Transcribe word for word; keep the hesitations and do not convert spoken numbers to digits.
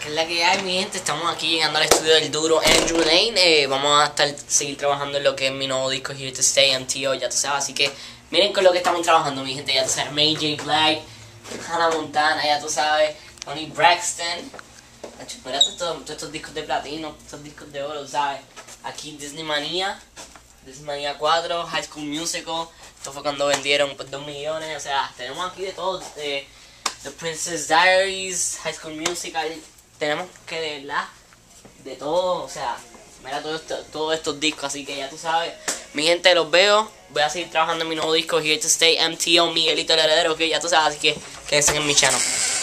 ¿Qué es la que hay, mi gente? Estamos aquí llegando al estudio del duro Andrew Lane. eh, Vamos a estar seguir trabajando en lo que es mi nuevo disco Here to Stay, M T O, ya tú sabes. Así que miren con lo que estamos trabajando, mi gente. Ya tú sabes, Mary J. Black, Hannah Montana, ya tú sabes, Tony Braxton. Mira todos, todos estos discos de platino, estos discos de oro, ¿sabes? Aquí Disney Mania, Disney Mania cuatro, High School Musical. Esto fue cuando vendieron pues, dos millones. O sea, tenemos aquí de todo. De, The Princess Diaries, High School Musical. Tenemos que de verdad, de todo, o sea, mira todo esto, todos estos discos, así que ya tú sabes, mi gente, los veo, voy a seguir trabajando en mi nuevo disco Here to Stay, M T O, Miguelito el Heredero, que ya tú sabes, así que quédense en mi channel.